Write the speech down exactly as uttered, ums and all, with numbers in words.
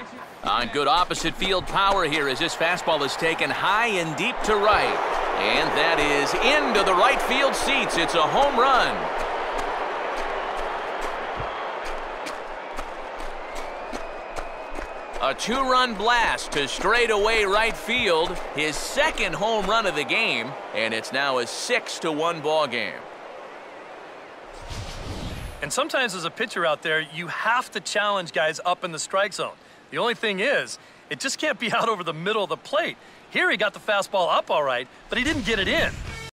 On good opposite field power here as this fastball is taken high and deep to right. And that is into the right field seats. It's a home run. A two-run blast to straightaway right field. His second home run of the game. And it's now a six to one ball game. And sometimes as a pitcher out there, you have to challenge guys up in the strike zone. The only thing is, it just can't be out over the middle of the plate. Here he got the fastball up all right, but he didn't get it in.